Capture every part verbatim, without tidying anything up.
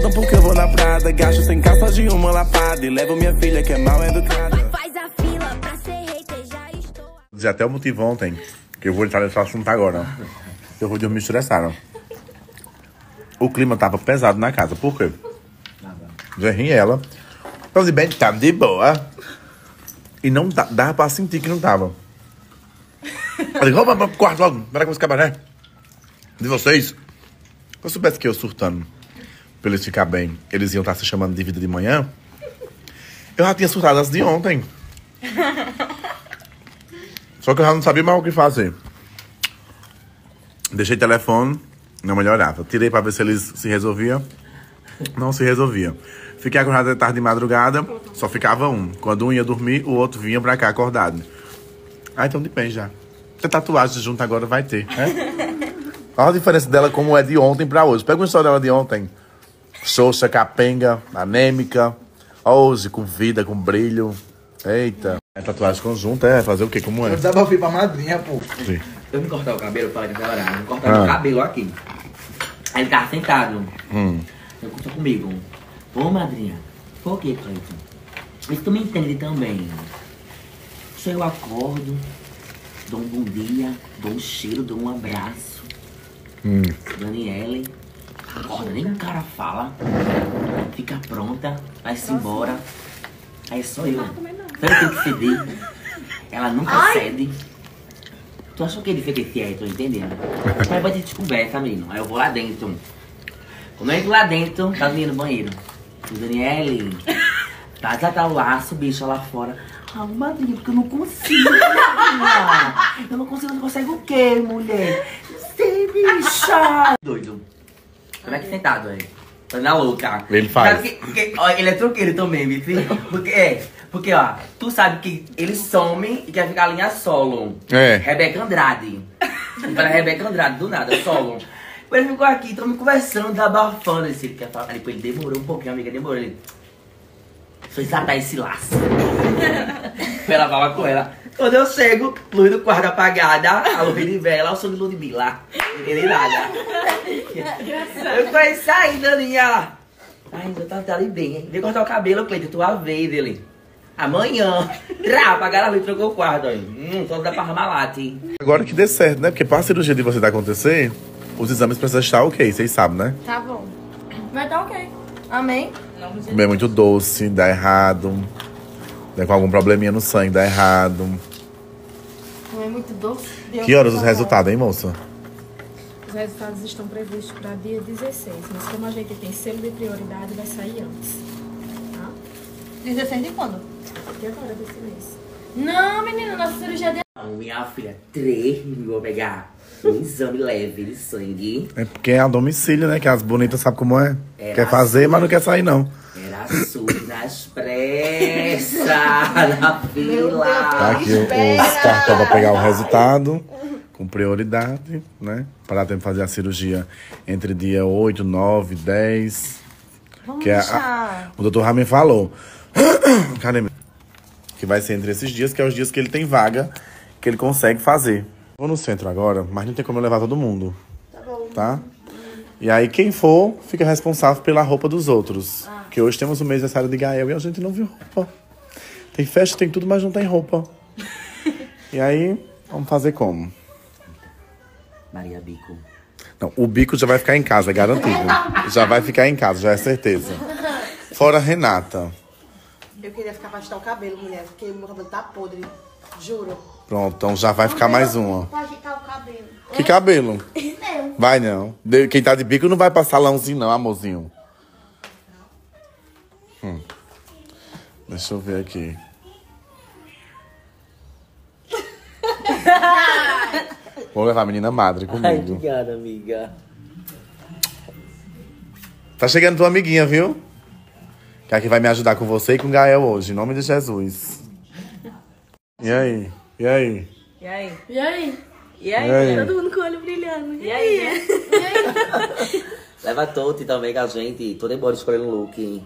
Faltam porque eu vou na Prada, gasto sem calça de uma lapada e levo minha filha que é mal educada. Faz a fila pra ser hater, já estou... Dizer até o motivo ontem, que eu vou entrar nesse assunto agora. Eu vou dormir estressado. O clima tava pesado na casa, por quê? Zerrinha e ela, tava de bem, tava de boa. E não dava pra sentir que não tava. Eu digo, vamos pro quarto logo, para com esse cabaré de vocês. Se eu soubesse que eu surtando, pra eles ficar bem, eles iam estar se chamando de vida de manhã, eu já tinha surtado antes de ontem. Só que eu já não sabia mais o que fazer. Deixei o telefone, não melhorava. Tirei pra ver se eles se resolviam. Não se resolvia. Fiquei acordado até tarde de madrugada, só ficava um. Quando um ia dormir, o outro vinha pra cá acordado. Ah, então depende já. Se tatuagem junto agora vai ter, né? Olha a diferença dela como é de ontem pra hoje. Pega uma história dela de ontem. Xoxa, capenga, anêmica. Hoje, com vida, com brilho. Eita. É tatuagem conjunta, é fazer o quê? Como é? Eu desabafei pra madrinha, pô. Sim. Eu vim cortar o cabelo, falei naquela hora, eu vim cortar ah. o cabelo aqui. Aí ele tava sentado. Hum. Ele contou comigo. Ô, madrinha, por que, Cleiton? Mas tu me entende também. Se eu acordo, dou um bom dia, dou um cheiro, dou um abraço. Hum. Daniele, acorda, nem o cara fala. Fica pronta, vai-se embora. Aí sou eu. Sabe o que tem que ceder? Ela nunca Ai. cede. Tu achou que ele fez esse aí, tô entendendo? Aí vai ter descoberta, menino. Aí eu vou lá dentro. Quando eu entro lá dentro, tá o menino no banheiro. Daniele, tá, tá, tá o laço, bicho, lá fora. Ah, madrinha, porque eu não consigo, madrinha. Eu não consigo, não consegue o quê, mulher? Não sei, bicha. Doido. Como é que sentado aí? Tá na louca. Ele faz. Porque, porque, ó, ele é troqueiro também, bicho. Porque, é, porque, ó, tu sabe que ele some e quer ficar linha solo. É. Rebeca Andrade. Ele fala Rebeca Andrade, do nada, solo. Ele ficou aqui, estamos conversando, abafando. Ele quer falar. Aí depois ele demorou um pouquinho, a amiga demorou. Ele foi desatar esse laço. Ela fala com ela. Quando eu chego, luz do quarto apagada, a luz de vela, o som de Ludmilla. Não entendi nada. Eu conheci aí, Daninha. Ai, ainda tá, tá ali bem, hein? Vem cortar o cabelo, Cleiton, tua vez dele. Amanhã. Trá, apagaram a luz e trocou o quarto aí. Hum, só dá pra ramalate. Agora que dê certo, né? Porque pra cirurgia de você tá acontecer, os exames precisam estar ok, vocês sabem, né? Tá bom. Vai tá ok. Amém? Comer muito doce, dá errado. Dá com algum probleminha no sangue, dá errado. Comer muito doce. Que horas os resultados, hein, moça? Os resultados estão previstos para dia dezesseis, mas como a gente tem selo de prioridade, vai sair antes. Tá? dezesseis de quando? De agora, desse mês. Não, menina, nossa cirurgia de... Não, minha filha, três mil vou pegar um exame leve de sangue. É porque é a domicílio, né? Que as bonitas sabem como é. Era quer fazer, mas não quer sair, não. Era sujo nas pressas, na fila. Tá aqui os cartões pra pegar o resultado. Com prioridade, né? Para dar tempo de fazer a cirurgia entre dia oito, nove, dez. Vamos que é deixar. A, o doutor Ramen falou. Cadê? Que vai ser entre esses dias, que é os dias que ele tem vaga, que ele consegue fazer. Vou no centro agora, mas não tem como eu levar todo mundo. Tá bom. Tá? E aí quem for, fica responsável pela roupa dos outros. Ah. Porque hoje temos o mês aniversário de Gael e a gente não viu roupa. Tem festa, tem tudo, mas não tem roupa. E aí, vamos fazer como? Maria Bico. Não, o bico já vai ficar em casa, é garantido. Já vai ficar em casa, já é certeza. Fora a Renata. Eu queria ficar pra agitar o cabelo, mulher, porque meu cabelo tá podre. Juro. Pronto, então já vai ficar mais uma. Pra agitar o cabelo. Que cabelo? Meu. Vai não. De- Quem tá de bico não vai pra salãozinho não, amorzinho. Hum. Deixa eu ver aqui. Vou levar a menina madre Ai, comigo. obrigada, amiga. Tá chegando tua amiguinha, viu? Que aqui vai me ajudar com você e com o Gael hoje, em nome de Jesus. E aí? E aí? E aí? E aí? E aí? E aí? Todo mundo com o olho brilhando. E aí? Leva a Toti também com a gente. Toda embora escolhendo um look.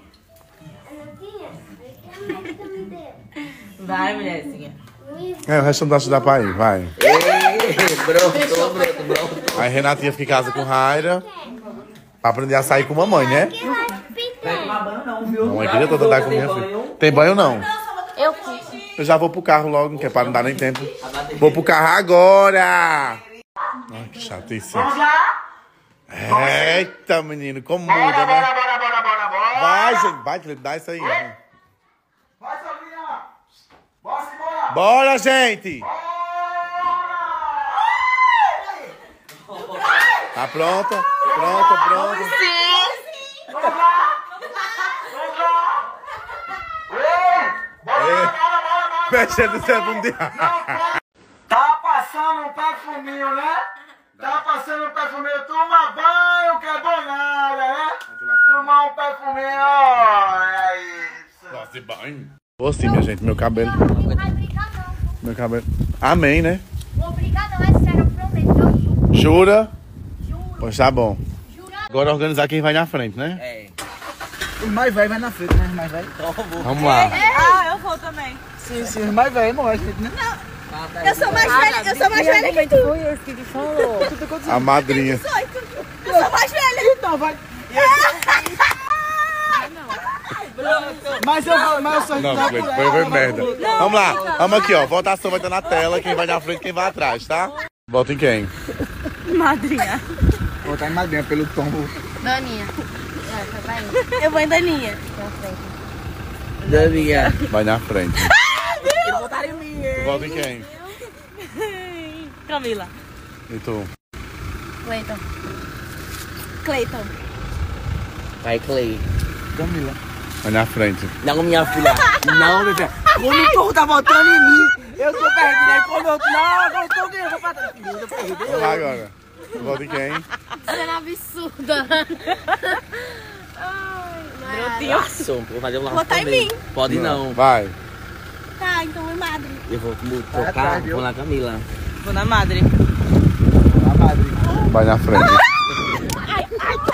Vai, mulherzinha. É, o resto não dá de dar pra ir, vai. Ei, brotou, brotou, brotou. Aí Renatinha fica em casa com Raira. Pra aprender a sair com mamãe, né? Vai tomar banho não, viu? Não, a igreja toda dá com minha filha. Tem banho não? Eu quis. Eu já vou pro carro logo, que é pra não dar nem tempo. Vou pro carro agora! Ai, que chatice. Eita, menino, como muda, né? Bora, bora, bora, bora, bora. Vai, gente, vai, Felipe, dá isso aí. Vai, Solinha. Bora, bora. Bora, gente! Tá pronta? Pronta, pronta. Vamos lá. Vamos lá. Ei, bora, bora, bora, bora. Mexendo no segundo dia. Tá passando um perfuminho, né? Tá passando um perfuminho. Toma banho, que é bom nada, né? Tomar um perfuminho, ó. É isso. Gosto de banho. Vou sim, minha gente, meu cabelo. Não vai brigar, não. Meu cabelo. Amém, né? Vou brigar, não. É sério, eu prometo. Eu juro. Jura? Juro. Pois tá bom. Juro. Agora organizar quem vai na frente, né? É. Os mais velhos vai na frente, né? Os mais velhos. Vamos lá. Ah, eu vou também. Sim, sim, os mais velhos não é gente, né? Eu sou mais velha, eu sou mais velha que tu. Foi esse que te falou. A madrinha. Eu sou mais velha. Então, vai. Mas eu vou, mas eu sou Não, foi, foi, foi merda. Vamos lá, vamos aqui, ó. Votação vai estar na tela, quem vai na frente, quem vai atrás, tá? Vota em quem? Madrinha. Vou botar em madrinha pelo tombo. Daninha. Eu vou em Daninha. Daninha. Vai na frente. Eles votaram em mim, hein? Vota em quem? Camila. E tu? Cleiton. Cleiton. Vai, Clay. Camila. Vai na frente. Não, minha filha. Não, meu filho. Quando o povo tá votando em mim, eu tô perdendo. Aí quando eu... Não, eu tô ganhando. Eu vou pra trás. Eu perdi. Vai agora. Vota em quem? Cena absurda. Meu Deus. Passou. Vou fazer um laço Votar em também. mim. Pode não. Vai. Tá, então é Madre. Eu vou mu- Vai trocar, atrás, viu? vou na Camila. Vou na Madre. A madrinha. Vai na frente. Ai,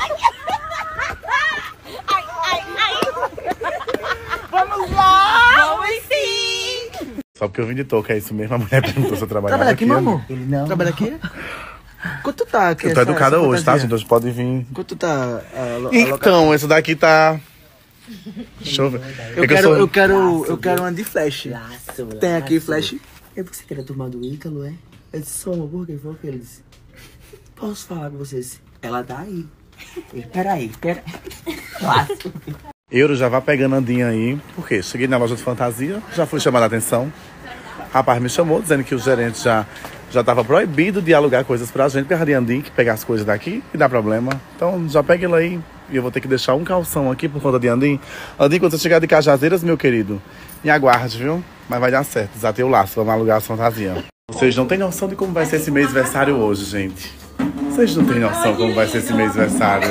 ai, ai. Vamos lá. Vamos sim. Só porque eu vim de touca, é isso mesmo. A mulher perguntou se eu trabalhava Trabalha aqui, meu amor? Ele não. Trabalha aqui? Quanto tá aqui? Eu tô essa- educada essa hoje, tá, fantasia? gente? Hoje pode vir. Quanto tá a, lo- a Então, esse daqui tá... Deixa eu ver. Eu É que quero, sou- eu quero, eu quero uma de flash. Laço, Tem aqui laço. flash? É porque você quer a turma do Ícalo, é? Eu disse, sou amor, por que foi o que ele disse? Posso falar com vocês? Ela tá aí. Eu, Peraí, peraí. Laço. Euro já vai pegando andinha aí. Por quê? Cheguei na loja de fantasia, já fui chamada a atenção. Rapaz me chamou, dizendo que o gerente já já estava proibido de alugar coisas pra gente, porque a Andim que pegar as coisas daqui e dá problema. Então já pega ele aí e eu vou ter que deixar um calção aqui por conta de Andim. Andim, quando você chegar de Cajazeiras, meu querido, me aguarde, viu? Mas vai dar certo, desatei o laço, vamos alugar as fantasias. Vocês não têm noção de como vai ser esse mês versário hoje, gente. Vocês não têm noção como vai ser esse mês versário.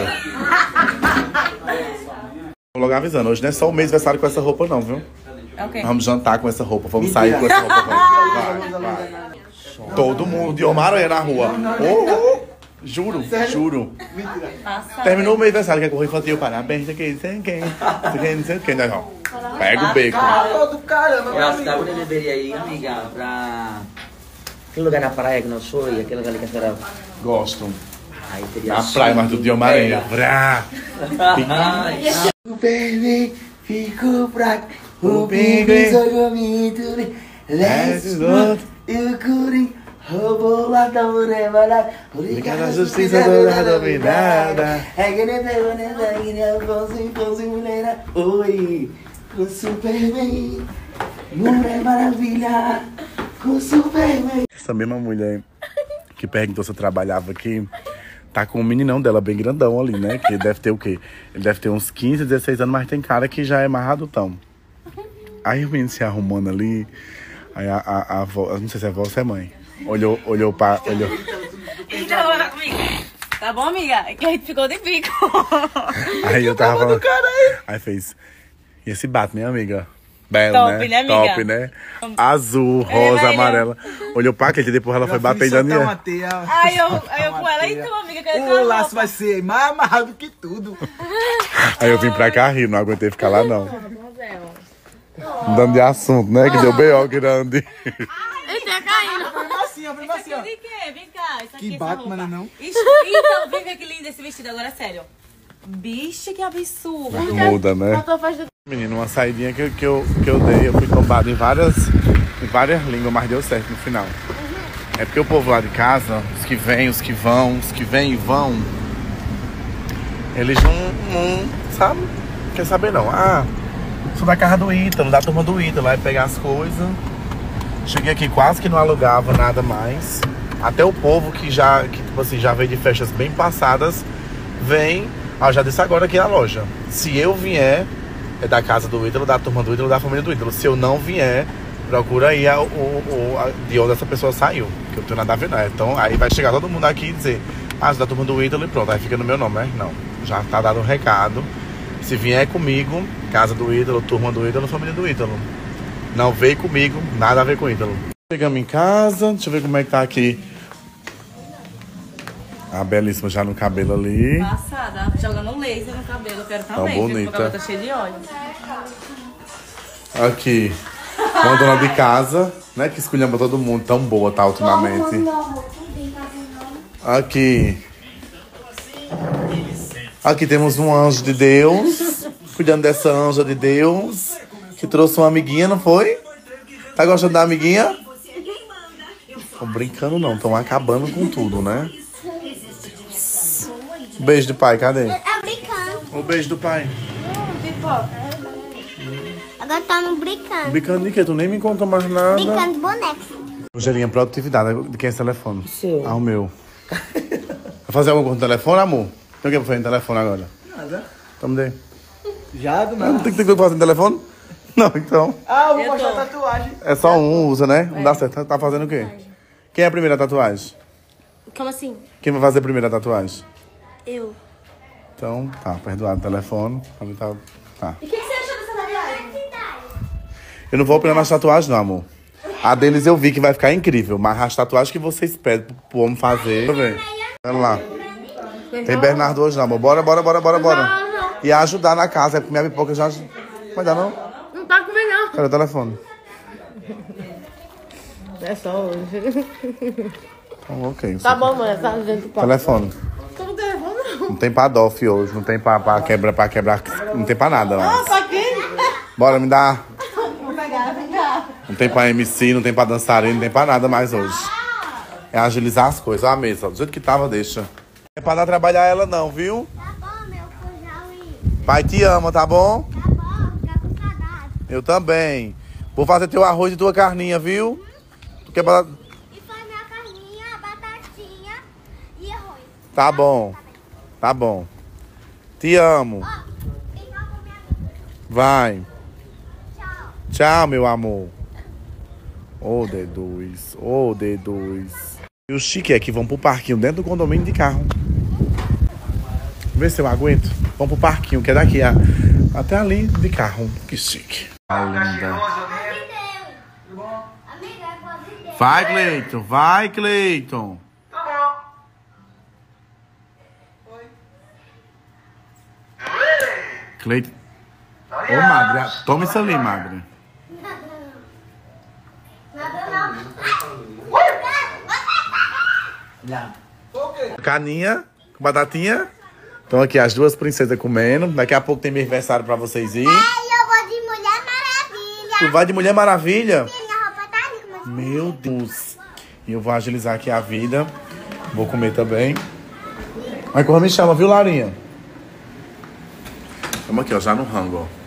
Vou logo avisando, hoje não é só o mês versário com essa roupa não, viu? Ok. Vamos jantar com essa roupa, vamos sair com essa roupa. Vai, vai, vai. Todo mundo de Omaranha na rua. Oh, oh, juro, juro. Terminou o mês versário, que é correr infantil. Parabéns, não sei quem, não sei quem. Não sei quem, não sei quem. Não, ó. Pega o beco. do caramba, Eu acho que a gente deveria ir, amiga, pra... Aquele lugar na praia que nós foi, aquele lugar ali que a senhora... Gosto. Aí teria Na praia, mas do de Omaranha. Vrá. Ai, O bebê ficou fraco. O pinguim jogou muito. Let's go. E o curim roubou lá da mulher barata. Obrigado à justiça toda dominada. É que nem pegou nessa guiné, pãozinho, pãozinho, mulher. Oi, com Superman, Mulher Maravilha, com Superman. Essa mesma mulher que perguntou se eu trabalhava aqui, tá com o meninão dela bem grandão ali, né? Que deve ter o quê? Ele deve ter uns quinze, dezesseis anos, mas tem cara que já é mais adultão. Aí o menino se arrumando ali, aí a, a, a avó, não sei se é avó ou se é mãe, olhou, olhou pra... Olhou. Então, amiga. Tá bom, amiga? É que a gente ficou de bico. Aí eu tava falando... Aí fez... E esse bato, minha amiga? Belo, Top, né? né, amiga? Top, né? Azul, Ele rosa, vai, amarela. Olhou pra aquele, depois ela foi bater em Daniel. Aí eu, aí eu com ela, então, amiga, cadê tua O laço roupa? vai ser mais amarrado que tudo. Aí eu vim pra cá rir, não aguentei ficar lá, não. Mudando de assunto, né? Que deu B O grande. Ele tá caindo. Prima assim, ó, prima assim, ó. De quê? Vem cá. Isso aqui, Que essa Batman, roupa. não? Isso, então, vem ver que lindo esse vestido, agora é sério. Bicho, que absurdo. Muda, né? Menino, uma saidinha que, que, eu, que eu dei, eu fui tombado em várias, em várias línguas, mas deu certo no final. É porque o povo lá de casa, os que vêm, os que vão, os que vêm e vão, eles não, não sabe, quer saber não. Ah, sou da casa do Ítalo, da turma do Ítalo, vai pegar as coisas. Cheguei aqui quase que não alugava nada mais. Até o povo que já, que, tipo assim, já veio de festas bem passadas, vem. Ah, eu já disse agora aqui na loja. Se eu vier, é da casa do Ítalo, da turma do Ítalo, da família do Ítalo. Se eu não vier, procura aí a, o, o, a, de onde essa pessoa saiu. Que eu tenho nada a ver, não. Então aí vai chegar todo mundo aqui e dizer, ah, da turma do Ítalo e pronto. Aí fica no meu nome, né? Não. Já tá dado um recado. Se vier comigo, casa do Ítalo, turma do Ítalo, família do Ítalo. Não veio comigo, nada a ver com o Ítalo. Chegamos em casa, deixa eu ver como é que tá aqui. A belíssima já no cabelo ali. Passada, jogando um laser no cabelo, eu quero também. Tão bonita. Meu cabelo tá cheio de óleo. Aqui, uma dona de casa, né? Que escolhemos todo mundo, tão boa tá ultimamente. Aqui. Aqui temos um anjo de Deus, cuidando dessa anja de Deus, que trouxe uma amiguinha, não foi? Tá gostando da amiguinha? Tô brincando não, estão acabando com tudo, né? Beijo do pai, cadê? É brincando. O beijo do pai. Agora tá no brincando. Brincando de quê? Tu nem me contou mais nada. Brincando de boneco. Rogerinha, produtividade. De quem é esse telefone? Seu. Ah, o meu. Vai fazer alguma coisa no telefone, amor? Tem o que pra fazer no telefone agora? Nada. Então me dê. Já do Não nada. tem que ter coisa pra fazer no telefone? Não, então. Ah, eu vou mostrar a tatuagem. É só um, usa, né? Não dá certo. Tá fazendo o quê? Quem é a primeira tatuagem? Como assim? Quem vai fazer a primeira tatuagem? Eu. Então, tá, perdoado o telefone. Tá. Tá. E o que você achou dessa tatuagem? Eu não vou opinar nas tatuagens, não, amor. A deles eu vi que vai ficar incrível, mas as tatuagens que vocês pedem pro, pro homem fazer. Deixa eu ver. Vamos lá. Tem Bernardo hoje, não, amor. Bora, bora, bora, bora, bora. Não, não. E ajudar na casa, é porque minha pipoca já. Vai dar, não? Não tá comigo, não. Cadê o telefone? É só hoje. Então, ok. Tá bom, mãe, tá dentro do papo. Telefone. Como telefone não? Não tem pra Dolph hoje, não tem pra, pra quebrar, pra quebrar. Não tem pra nada, Ah, mas. pra quem? Bora, me dá. Vou pegar, vem cá. Não tem pra M C, não tem pra dançarino, não tem pra nada mais hoje. É agilizar as coisas. Ó a mesa, ó, do jeito que tava, deixa. Não é pra dar trabalhar ela não, viu? Tá bom, meu cujão. Pai te ama, tá bom? Tá bom, fica com saudade. Eu também. Vou fazer teu arroz e tua carninha, viu? Tu quer pra... E faz minha carninha, batatinha e arroz. Tá bom. Tá bom. Te amo. Ó, quem vai comer? Vai. Tchau. Tchau, meu amor. Ô, D dois. Ô, D dois. E o chique é que vão pro parquinho dentro do condomínio de carro. Vê se eu aguento. Vamos pro parquinho, que é daqui a... até ali de carro. Que chique. Ah, linda. Amiga, é boa ideia. Vai, Cleiton. Vai, Cleiton. Tá bom. Cleiton. Ô, Madre. Toma isso ali, Madre. Nada não. Caninha com batatinha. Estão aqui as duas princesas comendo. Daqui a pouco tem meu aniversário pra vocês irem. Ei, eu vou de Mulher Maravilha. Tu vai de Mulher Maravilha? Minha roupa tá ali, mas... Meu Deus. E eu vou agilizar aqui a vida. Vou comer também. Mas quando me chama, viu, Larinha? Vamos aqui, ó, já no rango, ó.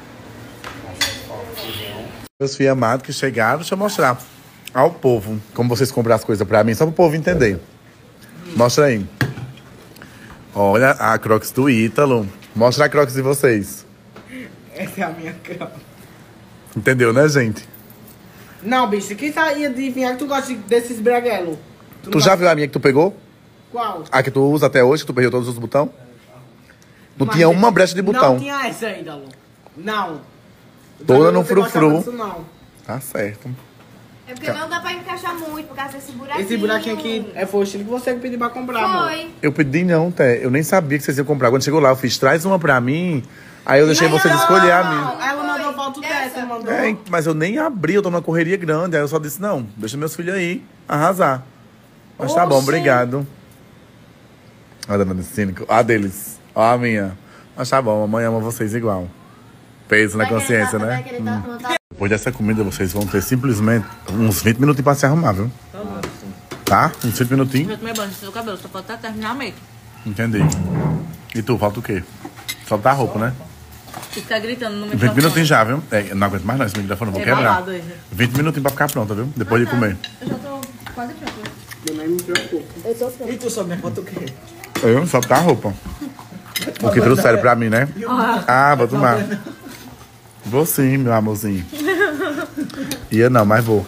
Meus filhos amados que chegaram, deixa eu mostrar ao povo como vocês compram as coisas pra mim, só pro povo entender. Mostra aí. Olha a Crocs do Ítalo. Mostra a Crocs de vocês. Essa é a minha cama. Entendeu, né, gente? Não, bicho, quem ia adivinhar que tu gosta desses breguelos? Tu, não já gosta- viu a minha que tu pegou? Qual? A que tu usa até hoje, que tu perdeu todos os botões? Não Mas tinha é- uma brecha de botão. Não tinha essa ainda, Lu. Não. Toda no Você gostava frufru. disso, não. Tá certo. É porque não dá pra encaixar muito por causa desse buraquinho. Esse buraquinho aqui é foi o estilo que você pediu pra comprar, amor. Foi. Eu pedi não, Té. Eu nem sabia que vocês iam comprar. Quando chegou lá, eu fiz, traz uma pra mim. Aí eu deixei vocês escolher a minha. Ela mandou foto dessa, mandou. É, mas eu nem abri, eu tô numa correria grande. Aí eu só disse, não, deixa meus filhos aí arrasar. Mas tá bom, Oxi. obrigado. Olha a dona Cínico. A deles. Ó a minha. Mas tá bom, mamãe ama vocês igual. Peso na consciência, né? Hum. Depois dessa comida, vocês vão ter simplesmente uns vinte minutinhos pra se arrumar, viu? Tá? Uns vinte minutinhos. Eu tomei banho, do cabelo, só pode até terminar a make. Entendi. E tu, falta o quê? Só botar a roupa, né? E ficar gritando no microfone. vinte minutinhos já, viu? É, não aguento mais não, esse microfone, vou quebrar. vinte minutinhos pra ficar pronta, viu? Depois de comer. Eu já tô quase pronta. Eu nem me preocupo. Eu tô pronta. E tu, Sonia, falta o quê? Eu só botar a roupa. O que trouxeram pra mim, né? Ah, vou tomar. Vou sim, meu amorzinho. Ia não, mas vou.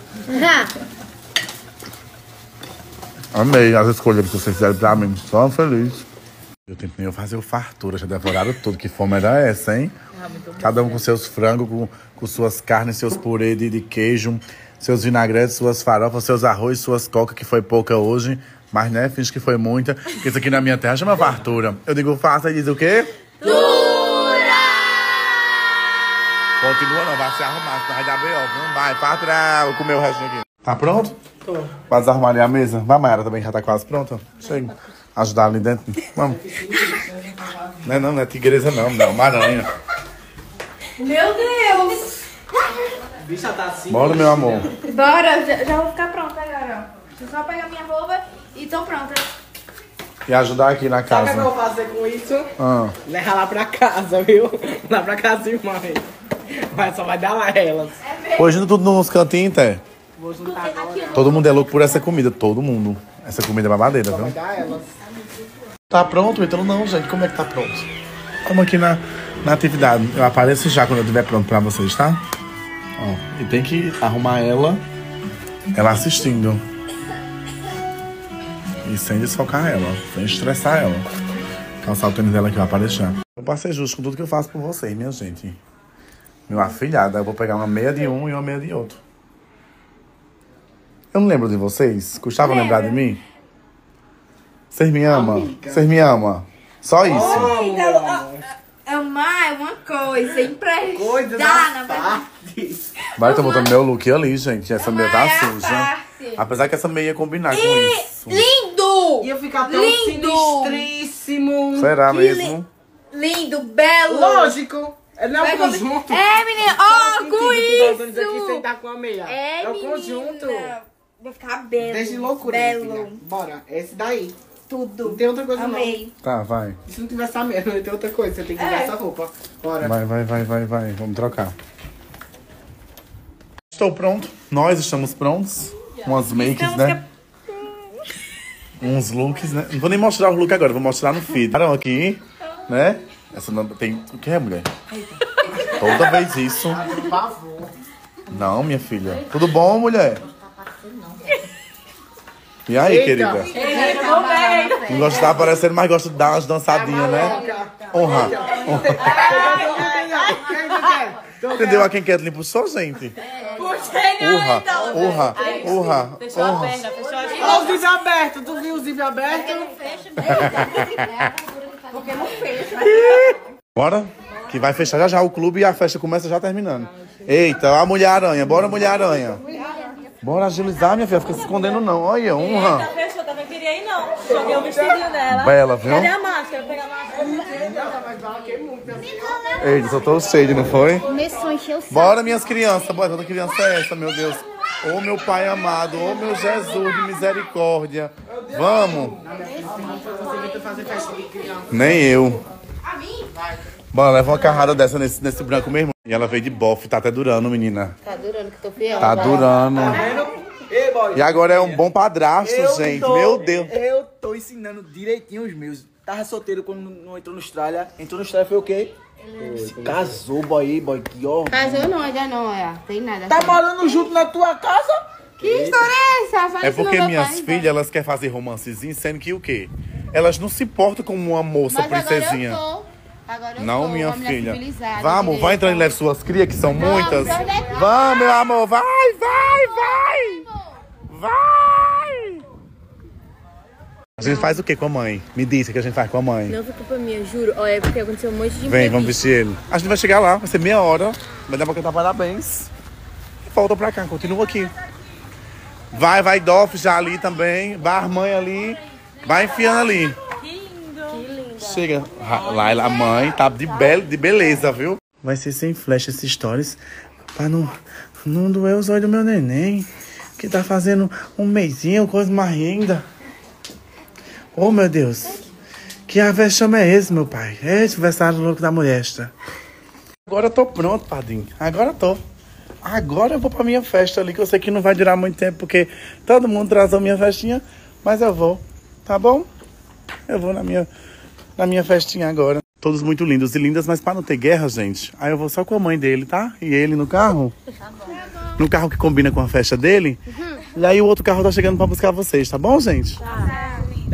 Amei as escolhas que vocês fizeram pra mim. Só feliz. Eu tentei fazer o fartura, já devoraram tudo. Que fome era essa, hein? Cada um com seus frangos, com, com suas carnes, seus purê de, de queijo, seus vinagretes, suas farofas, seus arroz, suas cocas, que foi pouca hoje. Mas, né, finge que foi muita. Porque isso aqui na minha terra chama fartura. Eu digo faça e diz o quê? Dura! Continua não, vai se arrumar, senão vai dar B O. Não vai, fartura. Vou comer o restinho aqui. Tá pronto? Tô. Vai desarrumar ali a mesa? Vai, Mayara, também já tá quase pronta. Chega. Ajudar ali dentro. Vamos. Não é não, não é tigresa não, não. Maranha. Meu Deus! Bicha tá assim. Bora, meu amor. Bora, já, já vou ficar pronta agora, ó. Deixa eu só pegar minha roupa e tô pronta. E ajudar aqui na Sabe o que eu casa. vou fazer com isso? Ah. Levar lá pra casa, viu? Lá pra casa de mãe. Mas só vai dar lá elas. Hoje tudo nos cantinhos, Té. Vou juntar agora. Todo mundo é louco por essa comida, todo mundo. Essa comida é babadeira, Só vai viu? dar elas. Tá pronto, então não, gente. Como é que tá pronto? Vamos aqui na, na atividade. Eu apareço já quando eu estiver pronto pra vocês, tá? Ó, e tem que arrumar ela, ela assistindo. E sem desfocar ela, sem estressar ela. Calçar o tênis dela que vai aparecer. Eu passei justo com tudo que eu faço por vocês, minha gente. Meu afilhado, eu vou pegar uma meia de um e uma meia de outro. Eu não lembro de vocês? Custava lembrar de mim? Vocês me amam? Vocês me amam? Só isso. Amar é uma coisa, emprestar, Coisa na da verdade. Vai, tô botando meu look ali, gente. Essa meia tá Amar é a suja. parte. Apesar que essa meia ia combinar com isso. Lindo! Ia ficar tão Lindo! sinistríssimo. Será Que mesmo? Lindo, belo! Lógico. É não é Vai o conjunto. É, menina, ó, com Aqui sem isso! estar com a meia. É, é o menina. conjunto. Vai ficar belo. Desde loucura, minha filha. belo. Bora, esse daí. Tudo. Não tem outra coisa Amei. Tá, vai. não. Se não tiver essa meia, não tem outra coisa. Você tem que usar É. essa roupa. Bora. Vai, vai, vai, vai, vai. Vamos trocar. Estou pronto. Nós estamos prontos. Umas makes, né? Uns looks, né? Não vou nem mostrar o look agora, vou mostrar no feed. Param aqui, né? Essa não tem... O que é, mulher? Toda vez isso. Por favor. Não, minha filha. Tudo bom, mulher? E aí, Eita. querida? Não gosto de estar aparecendo, mas gosto de dar umas dançadinhas, né? Honra. Entendeu? A quem quer limpo só, gente. Urra, urra, urra, Fechou a urra. perna, fechou as Olha o zíper aberto. Tu viu o zíper aberto? Porque não fecha. Bora? Que vai fechar já já o clube e a festa começa já terminando. Eita, a Mulher-Aranha. Bora, Mulher-Aranha. Bora agilizar, minha filha. Fica se escondendo, não. Olha, honra. Fechou, também queria ir não. Joguei o vestidinho dela. Bela, viu? Cadê a máscara? Vou pegar a máscara. Eita, só tô cheio, não foi? Começou a encher o saco. Bora, minhas crianças. Bora, toda criança é essa, meu Deus. Ô, meu Pai amado. Ô, meu Jesus de misericórdia. Vamos. Nem eu. Bora, leva uma carrada dessa nesse, nesse branco mesmo. E ela veio de bofe. Tá até durando, menina. Tá durando que tô fiel. Tá durando. Ei, boy. E agora é um bom padrasto, gente. tô- Meu Deus. Eu tô ensinando direitinho os meus. Tava solteiro quando não entrou no Austrália. Entrou no Austrália foi o quê? Se casou, boy, boy. Que ó. Casou não, ainda não, é. Tem nada. Tá morando junto na tua casa? Que história é essa? Fala É isso no porque meu minhas pai, filhas, elas querem fazer romancezinho, sendo que o quê? Elas não se portam como uma moça Mas princesinha. agora eu tô. Agora eu Não, tô, minha uma mulher filha. civilizada, Vamos, direita. vai entrando e leve suas crias, que são muitas. sai daqui. Vamos, meu amor. Vai, vai, vai. Vai. A gente faz o que com a mãe? Me diz o que a gente faz com a mãe. Não foi culpa minha, juro. Olha, é porque aconteceu um monte de Vem, vamos vestir ele. A gente vai chegar lá, vai ser meia hora. Vai dar pra cantar parabéns. E volta pra cá, continua aqui. Vai, vai, Dolph já ali também. Vai, a mãe ali. Vai enfiando ali. Que lindo. Chega. Lá a mãe tá de, be de beleza, viu? Vai ser sem flash esses stories. Pra não, não doer os olhos do meu neném. Que tá fazendo um mêsinho, coisa mais linda. Oh, meu Deus. Que avexame é esse, meu pai? É esse aniversário louco da molesta. Agora eu tô pronto, padrinho. Agora eu tô. Agora eu vou pra minha festa ali, que eu sei que não vai durar muito tempo, porque todo mundo traz a minha festinha. Mas eu vou, tá bom? Eu vou na minha, na minha festinha agora. Todos muito lindos e lindas, mas pra não ter guerra, gente, aí eu vou só com a mãe dele, tá? E ele no carro. Tá bom. No carro que combina com a festa dele. Uhum. E aí o outro carro tá chegando pra buscar vocês, tá bom, gente? Tá.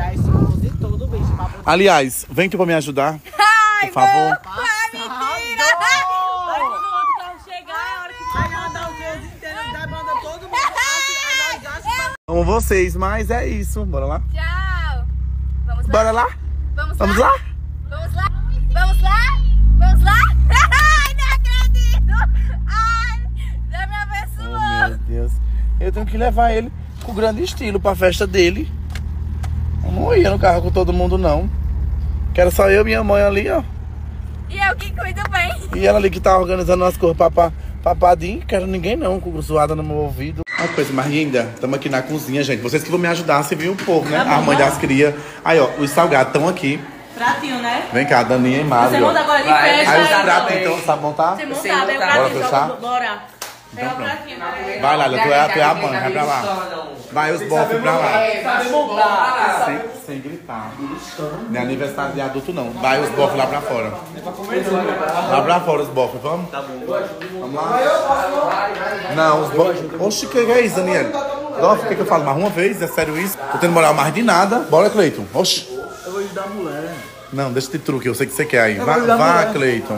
Aliás, vem tu pra me ajudar. Ai, por favor. Ai, mentira! Vai quando o outro carro chegar, é a hora que vai mandar o dia inteiro, vai mandar todo mundo. Aí nós gastamos. Amo vocês, mas é isso. Bora lá? Tchau. Vamos lá? Bora lá? Vamos, Vamos lá? lá? Vamos lá? Vamos lá? Vamos lá? Ai, não acredito! Ai, já me abençoou. Oh, meu Deus. Eu tenho que levar ele com grande estilo pra festa dele. Eu não ia no carro com todo mundo, não. Quero só eu e minha mãe ali, ó. E eu que cuido bem. E ela ali que tá organizando as coisas pra papadinho. Quero ninguém não, com zoada no meu ouvido. Uma coisa mais linda, estamos aqui na cozinha, gente. Vocês que vão me ajudar, você viu o povo, né? Tá, a mãe das crias. Aí, ó, os salgados estão aqui. Pratinho, né? Vem cá, Daninha e Mário. Você monta agora de Vai. festa. Aí os aí pratos, também. então, sabe montar? Você montar, Você pega o montar. pratinho, Bora fechar? joga- bora. Pega o Então, pratinho, vai. Vai, Lália, tu é, tu é a mãe, vai pra lá. Vai os bofos pra lá. Sabe montar. Sem, sem gritar. Não é aniversário de adulto, não. Vai os bofos lá pra fora. Lá pra fora os bofos, vamos? Tá bom. Vamos lá? Não, os bofos... Oxe, que é isso, Daniel? Nossa, o que, que eu falo? Mais uma vez? É sério isso? Tô tendo moral mais de nada. Bora, Cleiton. Oxe. Eu vou ajudar a mulher. Não, deixa de truque, eu sei que você quer aí. Eu Vá, vou ajudar a vá mulher. Cleiton.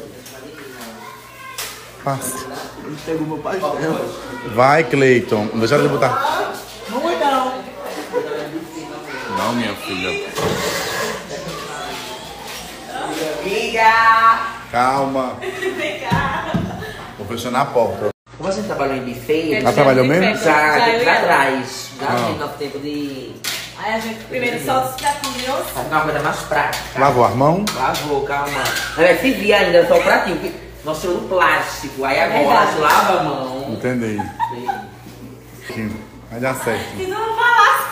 Passa. Ele pegou meu pastel. Vai, Cleiton. Não deixa de botar. Não vai não. Não, minha filha. Amiga! Calma. Vou fechando a porta. Como você trabalhou em buffet? Ela trabalhou mesmo? Já, Já eu aqui ia pra lá. trás. Já Ah. tem nosso tempo de... Aí a gente primeiro solta os pratinhos. Fazer uma coisa mais prática. Lavou as mãos? Lavou, calma. Vai se vir ainda, só o pratinho. que Nós temos plástico. Aí agora Verdade. você lava a mão. Entendi. Vai dar certo. Se tu não falasse.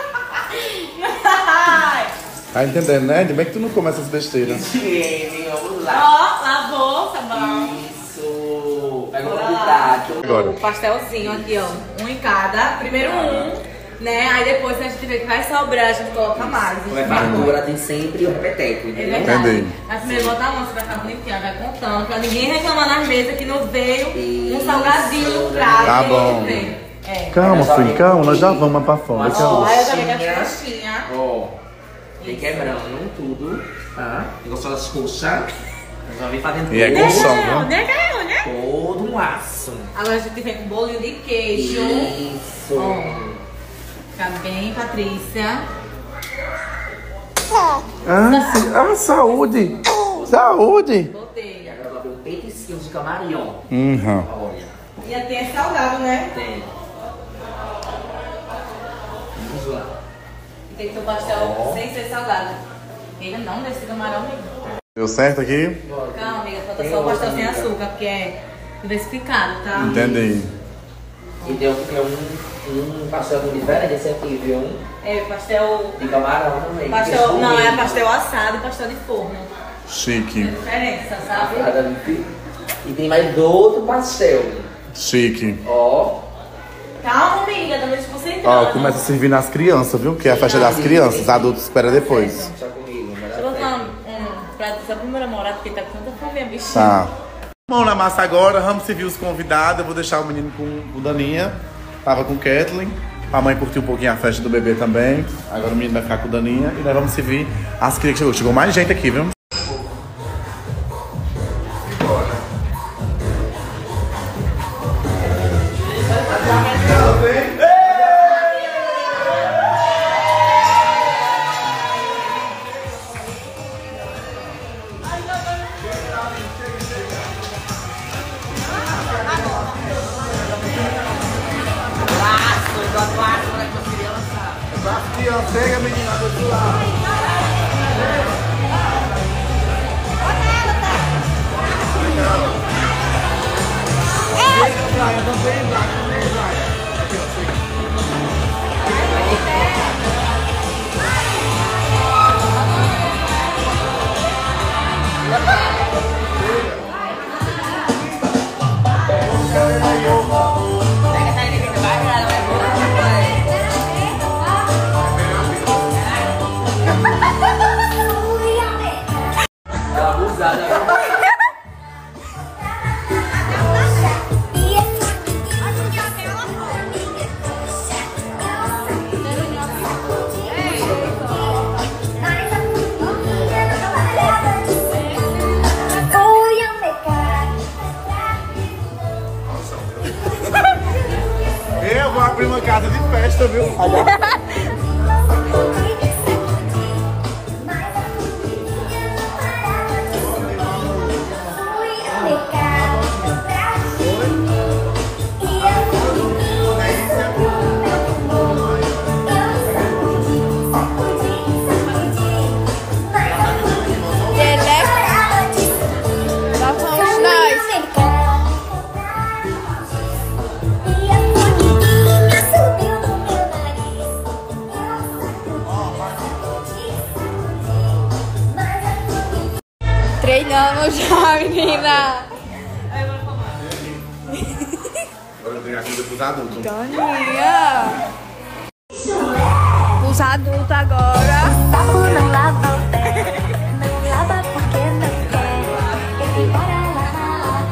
Ai. Tá entendendo, né? De bem que tu não come essas besteiras. Higiene, vamos lá. Ó, lavou, sabão. Isso. Pega o cuidado. Agora. O pastelzinho aqui, ó. Um em cada. Primeiro um, né? Aí depois a gente vê que vai sobrar, a gente coloca mais. Como é fartura, tem sempre o repeteco, É entendeu? verdade. Entendi. Mas primeiro bota a mão, você vai ficar bonitinha, vai contando. Pra ninguém reclamar nas mesas que não veio um Isso. salgadinho no prato. Tá ninguém bom. vê. É. Calma, filho, calma. Nós já vamos pra fora. Ó, Calma. Aí eu também quero coxinha. Ó, vem quebrando tudo, tá? Gostou das coxas? Nós vamos vir fazendo E é todo, com som, viu? Onde é que é? Onde é? todo um aço. Agora a gente vem com bolinho de queijo. Isso. Ó. Fica bem, Patrícia. Ah, sim. Ah, saúde. Saúde. Botei. E agora eu vou abrir um petisquinho de camarão. Uhum. Olha, E até é salgado, né? tem. Vamos lá. E tem que ter o pastel sem ser salgado. Ele não desse camarão, amiga. Deu certo aqui? Calma, amiga. Falta só o pastel sem açúcar, porque é diversificado, tá? Entendi. E tem um, tem um, um pastel diferente esse aqui, viu? É pastel... De camarão também. pastel não, é pastel assado e pastel de forno. Chique. É diferença, sabe? E tem mais outro pastel. Chique. Ó. Calma, amiga. Também se concentrando. Ó, começa a servir nas crianças, viu? Que é a festa das crianças. Adultos espera depois. Só comigo, Deixa eu botar um, um prato só pro meu namorado, porque tá com tanta fome, a bichinha. Tá. Mão na massa agora, vamos servir os convidados. Eu vou deixar o menino com o Daninha. Tava com o Kathleen. A mãe curtiu um pouquinho a festa do bebê também. Agora o menino vai ficar com o Daninha. E nós vamos servir as crianças que chegou. Chegou mais gente aqui, viu? Chega, menina, do outro lado. Zaga, também, Zaga, também, Zaga. Aqui, ó, chega. Eu vou abrir uma casa de festa, viu? Treinando já, menina. Agora eu tenho a comida pros adultos. Toninha. Os adultos agora. Não lava o pé, não lava porque não quer. Ele bora lavar,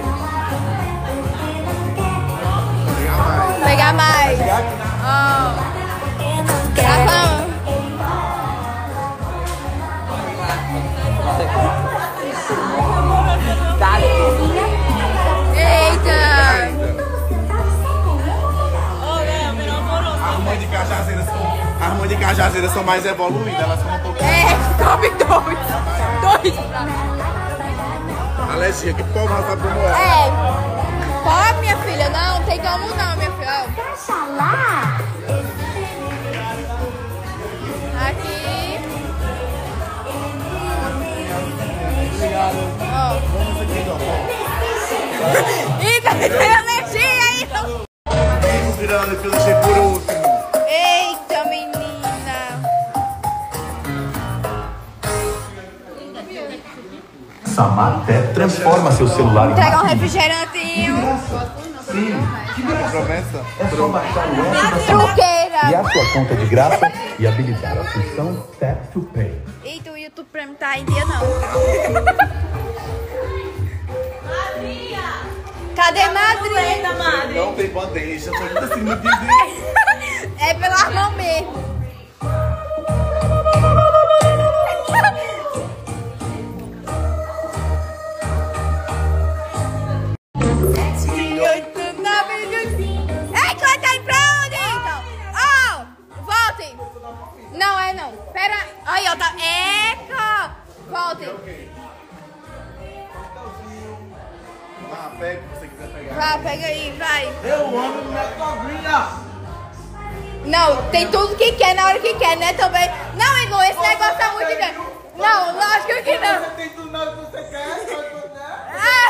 porque não quer. Pegar mais. Ó. Tá bom. Eita! As mães de cajazeiras são, as mães de cajazeiras são mais evoluídas, elas são um pouco. É, come dois. Dois. Alezinha, que povo ela sabe como é? É. Pode, minha filha? Não, tem como não, minha filha. Deixa lá. Aqui. Obrigado. Vamos aqui, ó. Eita, tem alergia aí. Vamos virando que eu deixei por último. Eita, menina. Samaté transforma seu celular em Entregar um refrigerantinho. Sim, de graça. Promessa? É só baixar o app da Samaté, Truqueira. criar sua conta de graça e habilitar a função Tap to Pay. Eita, o YouTube Premium tá em dia não. Cadê madrinha? Não tem bandeja, foi muito assim, muito dizer. É pela mão mesmo. Sete, oito, nove, dez. Ei, tu tá indo pra onde, então? Oh, voltem. Não é não. Pera. Aí, ó, tá. Eca. Voltem. Ah, pega o que você quiser pegar. Vai, pega aí, vai. Eu amo no Metogrinha. Não, tem tudo que quer na hora que quer, né? Também. Não, Igor, esse negócio tá muito grande. Não, lógico que não. Você tem tudo na hora que você quer, sabe tudo, né?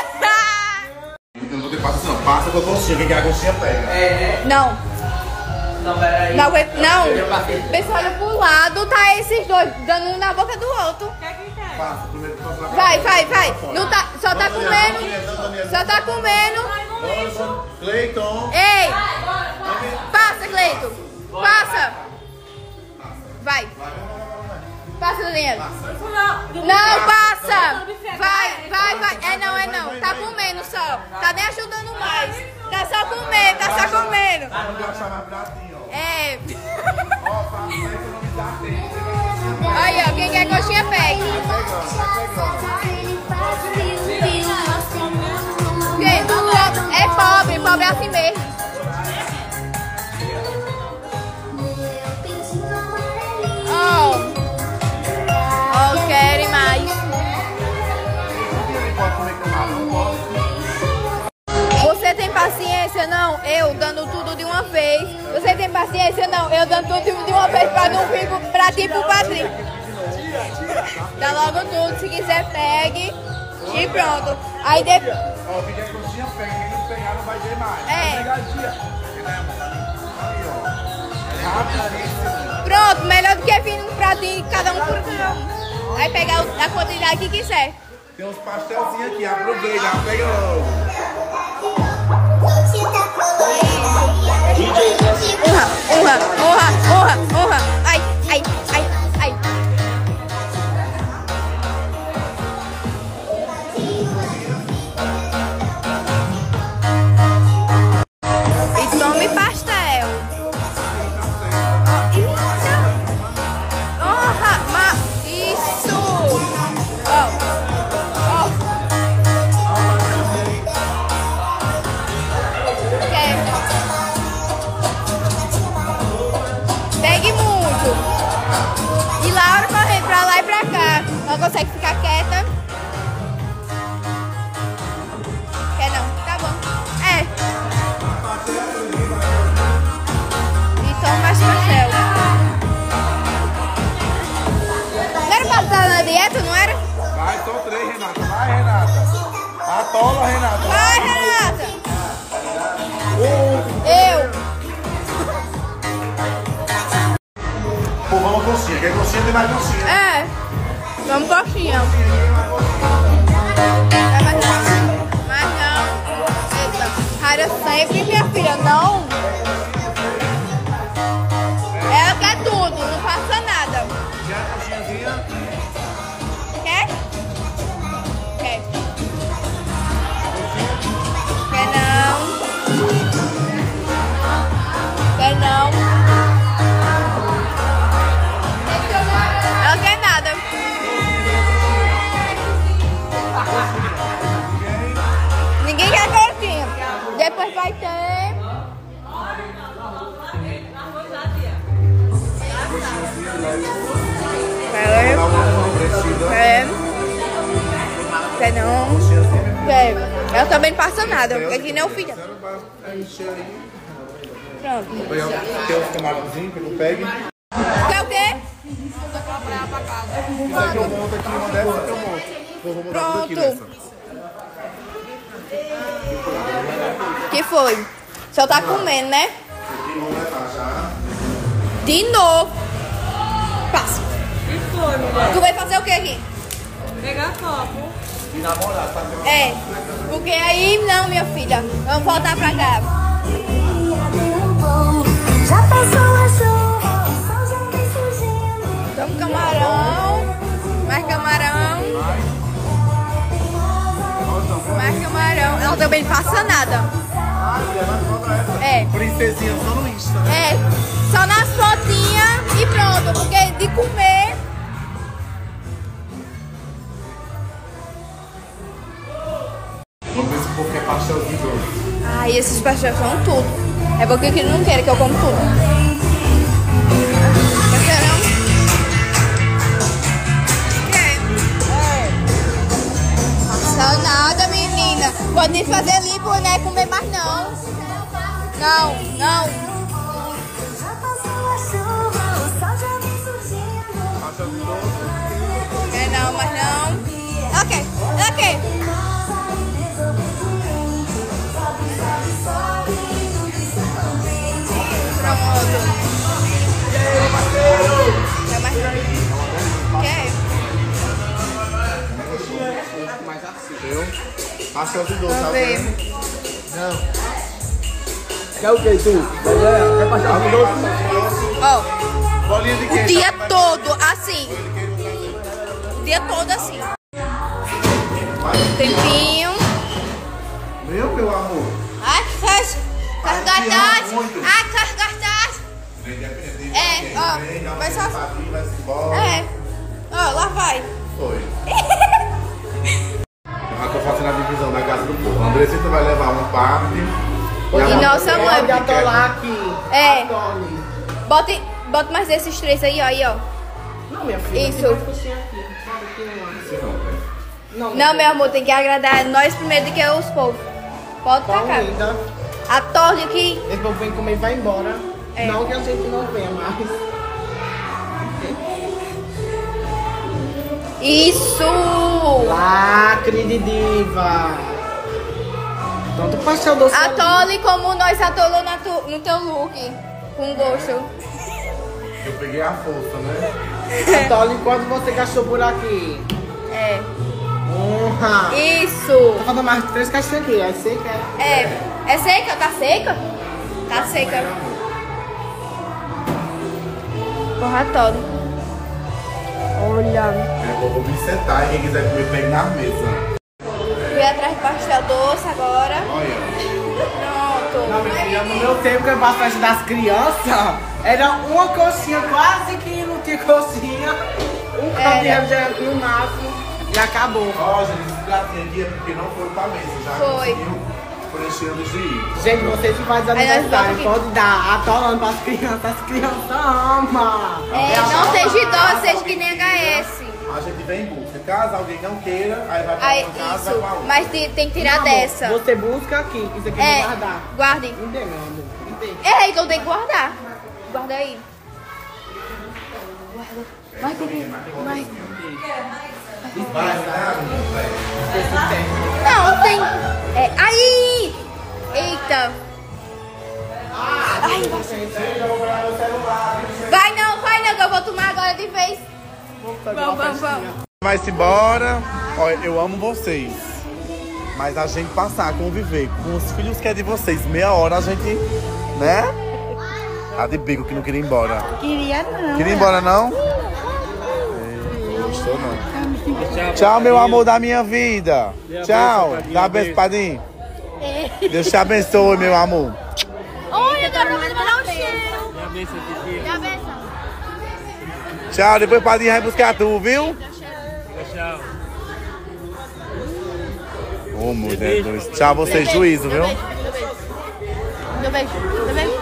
Eu não vou ter passa, não. Passa com a conchinha. Quem quer a conchinha pega. É, Não, não, peraí. não aguento. Não. Eu passei. Pessoal, olha pro lado, tá esses dois dando um na boca do outro. Passa, primeiro que passa lá pra Vai, fora. vai, vai. Pra fora. Não tá, só tá Vamos, Daniel, vamos, comendo. Daniel. Só tá comendo. Bora, Cleiton. Ei! Passa, Cleito. Passa. Vai. Passa, Daniel. Não, passa. Vai, vai, vai. É não, é não. Tá comendo só. Tá nem ajudando mais. Tá só comendo, tá só comendo. Vamos achar mais pratinho, ó. É. Ó, passa, vai economizar tempo. Aí, ó. Quem quer coxinha, pega. Gente, é pobre. Pobre é assim mesmo. Ó. Ó, querem mais. Você tem paciência? Não, eu dando tudo de uma vez. Você tem paciência? Não, eu dando tudo de uma vez pra não vir pra ti e pro padrinho. Dá logo tudo, se quiser pegue. E pronto. Aí depois... Ó, quem quer coxinha pega, quem não pegar não vai ter mais. É. Rapidíssimo. Pronto, melhor do que vir no pratinho, cada um por um. Aí pegar a quantidade que quiser. Tem uns pastelzinhos aqui, aproveita, pega logo. Honra, honra, honra, honra, honra. Ai, ai, ai, ai. E tome pastel. Oh, isso. Honra, ma... Isso. Oh, oh. Quer? Pegue muito. E Laura correr pra lá e pra cá. Não consegue ficar quieta. Quer não? Tá bom. É. E toma mais pastel. Não era pra estar na dieta, não era? Vai, só três, Renata. Vai, Renata. Atola, Renata. Vai, Renata. Eu. Pô, vamos coxinha. Quer coxinha, tem mais coxinha. É. Vamos coxinha. É, mas não. Mas não. Eita. Rara sempre, minha filha, não. Ela quer tudo, não faça nada. Quer a coxinhazinha? Quer? Quer. Quer não. Quer não. Ela quer nada. Ninguém quer coxinha. Depois vai ter. Quer? Quer? Quer não? Quer? Ela também não passa nada. É que nem o filho. Pronto. Tem uns camarãozinhos que eu não pegue. Quer o quê? Isso aqui eu monto aqui, uma dessa que eu monto. Eu vou mudar tudo aqui nessa. Que foi? Só tá comendo, né? De novo. Passa. Que foi, mulher? Tu vai fazer o que aqui? Pegar copo. E namorar, tá? É. Porque aí, não, minha filha. Vamos voltar pra cá. Já passou a chuva, o sol já vem surgindo. Toma camarão. Mais camarão. Mais camarão. Ela também não passa nada. É. Princesinha só no Insta, né? É. Só nas fotinhas e pronto. Porque de comer... Vamos ver se o povo quer pastelzinho doce. Ai, esses pastéis são tudo. É porque que não quer que eu como tudo. Não quer não? Quer? Só nada, menina. Pode fazer limpo, né? Comer mais não. Não, não. Já passou a chuva, o sol já vem surgindo. Pastelzinho doce. Quer não, mas não. Ok, ok. Pronto. Quer mais? Quer? Entendeu? Pastelzinho doce, Vamos tá ver. vendo? Não. Quer o que, tu? Quer pastel doce? Ó, Bolinha de o queijo. dia todo assim. O dia todo assim. Tempinho. Meu, meu amor. Ai, faz. Faz gastado. muito. Ai, faz gastado. É, ó. Vai só. Vai-se embora. É. Ó, lá vai. Foi. Eu tô fazendo a divisão da casa do povo. A Andressita vai levar um parte. E nossa mãe. Já tô lá aqui. É. Adone. Bota, bota mais desses três aí, ó. Aí, ó. Não, minha filha. Isso. Tem mais coxinha aqui. Sabe aqui, não. Não, Não, meu amor, tem que agradar nós primeiro do que os povos. Pode tacar. Linda. A torre aqui. Esse povo vem comer e vai embora. É. Não que a gente não venha mais. Isso! Lacre de diva. Então tu passou doce. Atole como nós atolou na tu, no teu look. Com gosto. Eu peguei a força, né? Atole quanto você gastou por aqui. É. Honra. Isso. Tá faltando mais três caixinhas aqui. É seca? É. É seca? Tá seca? Tá seca. Porra toda. Olha. Eu vou me sentar e quem quiser comer, pegue na mesa. Fui atrás do pastel doce agora. Pronto. Não, minha filha, no meu tempo que eu faço festa das crianças, era uma coxinha, quase que não tinha coxinha. Um copo de refrigerante no máximo e acabou. Ó, gente, esse pratinho aqui é porque não foi pra mesa, já Foi. conseguiu preencher antes de ir. Gente, vocês que fazem aniversário, pode dar atolando pras crianças, as crianças amam. É, não seja idoso, seja que nem H S. A gente vem em busca. Caso alguém não queira, aí vai pra Aí, outra casa, isso, vai pra outra. mas tem, tem que tirar Não, dessa. amor, você busca aqui, que isso aqui É, não guardar. guarde. Entendeu, meu amor? Entende? É, então tem que guardar. Guarda aí. Guarda. Vai, bebê. Vai. Não, tem. É, aí! Eita! Ai, vai não, vai não, que eu vou tomar agora de vez. Vamos, vamos, vamos. Vai-se embora. Olha, eu amo vocês. Mas a gente passar, conviver com os filhos que é de vocês, meia hora a gente, né? A de bico que não queria ir embora. Queria não. Queria ir embora, não? Ei, não gostou, não. Tchau, meu amor da minha vida. Tchau. Dá um beijo, Padinho. Deus te abençoe, meu amor. Oi, eu quero me dar um cheiro. Me abençoe. Tchau, depois o Padinho vai buscar tu, viu? Tchau. Ô, mulher dois. Tchau, vocês, juízo, viu? Deu beijo. Deu beijo.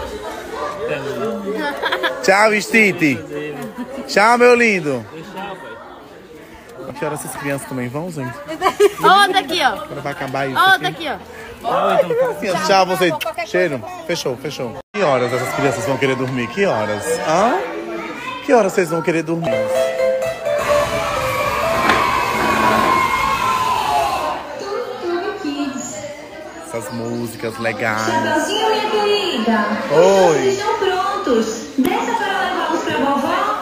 Tchau, Stite. Tchau, meu lindo. A que horas essas crianças também vão, gente? Outra aqui, ó. Agora vai acabar isso. Outra aqui, ó. Tchau, vocês. Cheiro. Fechou, fechou. Que horas essas crianças vão querer dormir? Que horas? Hã? Que horas vocês vão querer dormir? Essas músicas legais. Castalzinho, minha querida. Oi. Estão prontos. Desça para levá-los pra vovó.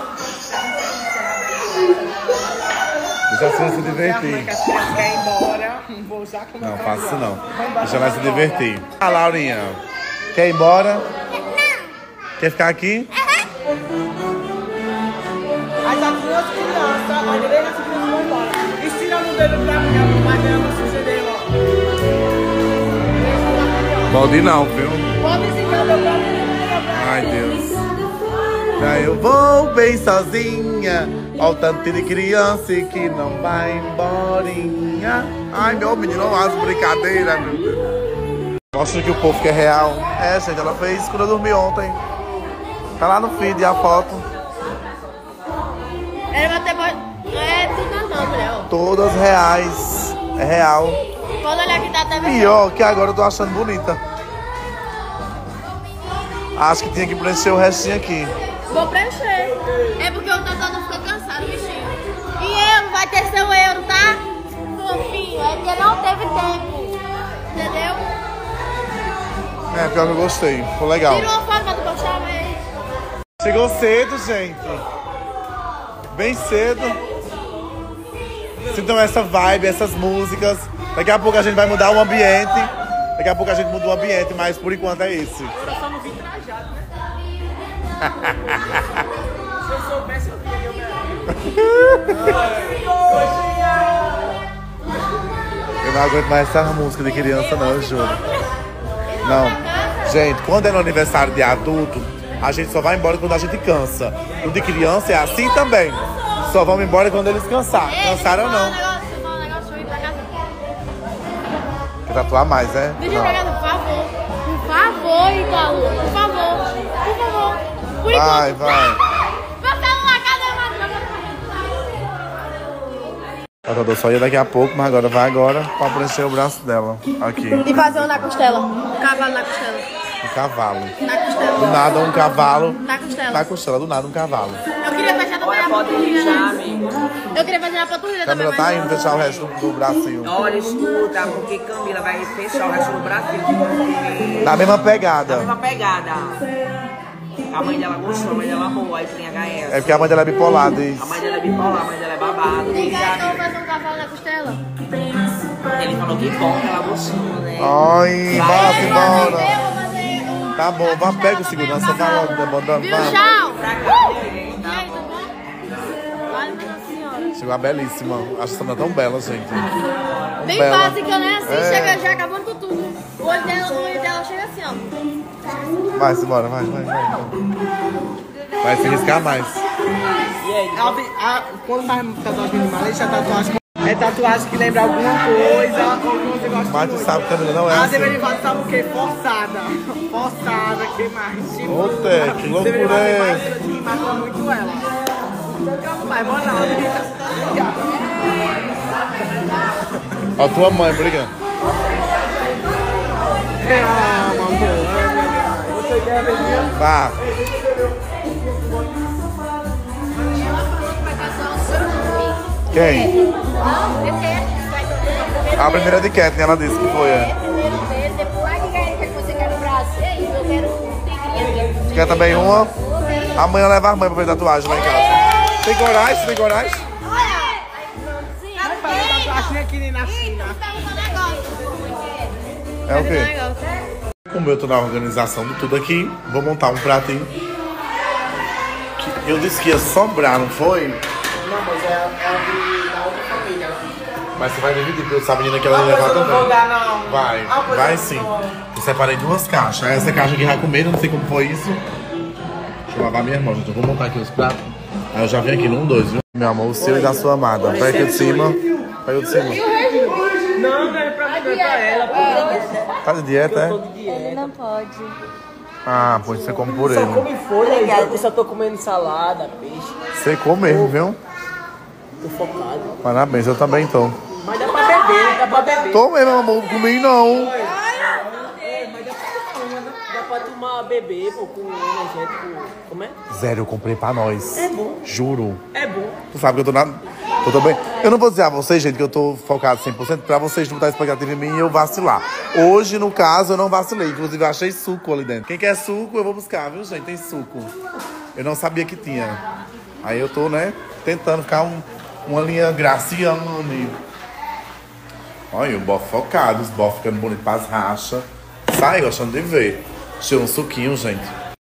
Deixa as crianças se divertir. As crianças querem ir embora. Vou já começar. Não, faço isso não. Deixa ela se divertir. Ah, Laurinha. Quer ir embora? Quer ficar aqui? As duas crianças, a maioria das crianças vão embora. Estirando o dedo pra mim, a pai dela sucedeu, ó. Pode ir não, viu? Pode estirar o dedo pra mim. Ai, Deus. Já eu vou bem sozinha. Olha o tanto de criança que não vai emborinha. Ai, meu menino, olha as brincadeiras, meu Deus. Mostra que o povo que é real. É, gente, ela fez quando eu dormi ontem. Tá lá no feed a foto. Era até bom. É tudo não, mulher. Todas reais. É real. Pode olhar que tá até bem. Pior que agora eu tô achando bonita. Acho que tinha que preencher o restinho aqui. Vou preencher. É porque o Totó não ficou cansado, bichinho. E euro, vai ter seu euro, tá? Fofinho, é porque não teve tempo. Entendeu? É, pior que eu gostei. Ficou legal. Tirou a foto pra tu postar, mas... Chegou cedo, gente. Bem cedo. Sintam essa vibe, essas músicas. Daqui a pouco a gente vai mudar o ambiente. Daqui a pouco a gente muda o ambiente, mas por enquanto é esse. Eu só não vim trajado, né? Se eu soubesse, eu queria Eu não aguento mais essa música de criança, não, eu juro. Não. Gente, quando é no aniversário de adulto, a gente só vai embora quando a gente cansa. O de criança é assim também. Só vamos embora quando eles cansar. Cansaram ou não? Quer tatuar mais, né? Deixa eu pegar, por favor. Por favor, Itaú. Por favor. Por favor. Por Vai, enquanto. vai. Meu celular, cadê o A Dodô só ia daqui a pouco, mas agora vai agora pra preencher o braço dela. Aqui. E fazer um na costela. Um cavalo na costela. Um cavalo. Na costela. Do nada um cavalo. Na costela. Na costela, do nada um cavalo. Eu queria fechar também a panturrilha, né? Eu queria fazer a panturrilha também, Camila tá indo fechar o resto do bracinho. Olha, escuta, porque Camila vai fechar o resto do bracinho. Porque... Na mesma pegada. Na mesma pegada. A mãe dela gostou, a mãe dela amou, aí tem H S. É porque a mãe dela é bipolar, diz. A mãe dela é bipolar, a mãe dela é babado. Tem cara que eu vou fazer um cavalo na costela. Ele falou que bom, que ela gostou, né? Ai, bora, Eu embora. vou fazer Tá bom, vai, pega o segurança, vai logo, demorando, Viu, vai. tchau! Pra cá, E aí, tudo bom? Vale, minha senhora. Chegou a belíssima. Acho que essa é tão bela, gente. Bem Bela. básica, né? Assim, É. chega já acabando com tudo. O olho dela, o olho dela chega assim, ó. Vai, embora, vai, vai, vai. Vai se riscar mais. A, a, quando faz tatuagem minimalista, a tatuagem é tatuagem que lembra alguma coisa, ou que você gosta Mas tu muito. sabe, Camila, não é A assim. Deverivado sabe o que? Forçada. Forçada, que mais? Tipo, Ô, Té, que loucura Deverivado é tem essa? maneira que marcou muito ela. Então vai, bora lá. Ó, tua mãe brigando. Ah, mamãe. Você quer ver? Vá. Quem? A primeira de Kathleen, ela disse que foi, é. Quer também uma? Amanhã leva a mãe pra ver tatuagem lá em casa. Tem coragem? Tem coragem? Vai fazer tatuagem aqui nem na China. É o quê? Como eu tô na organização de tudo aqui, vou montar um pratinho. Que eu disse que ia sobrar, não foi? Não, mas é, é da outra família. Mas você vai dividir, porque essa menina que ela Não, ia levar mas eu não também. vou dar, não. Vai, Ah, pois vai eu sim. não. Eu separei duas caixas. Essa caixa aqui vai comer, não sei como foi isso. Deixa eu lavar minha mão, gente. Eu vou montar aqui os pratos. Aí eu já vim aqui num, dois, viu? Meu amor, o seu e da sua amada. Pega aqui de cima. Pega o de cima. Não, não é pra mim, é pra ela. Pô. Tá de dieta, é? Ele não pode. Ah, pois você come por Só ele. come folha, eu só tô comendo salada, peixe. Você come mesmo, viu? Tô focado. Parabéns, eu também tô. Mas dá pra beber, dá pra beber. Tô mesmo, meu amor. Não comi não. É, mas dá pra tomar, né? Dá pra tomar beber, pô, com energético. Como é? Zero, eu comprei pra nós. É bom. Juro. É bom. Tu sabe que eu tô na... Eu tô bem. Eu não vou dizer a vocês, gente, que eu tô focado cem por cento pra vocês não botar expectativa em mim e eu vacilar. Hoje, no caso, eu não vacilei. Inclusive, eu achei suco ali dentro. Quem quer suco, eu vou buscar, viu, gente? Tem suco. Eu não sabia que tinha. Aí eu tô, né, tentando ficar um, uma linha Graciane. Olha, o bofe focado, os bofes ficando bonitos pras rachas. Sai, gostando de ver. Deixa um suquinho, gente.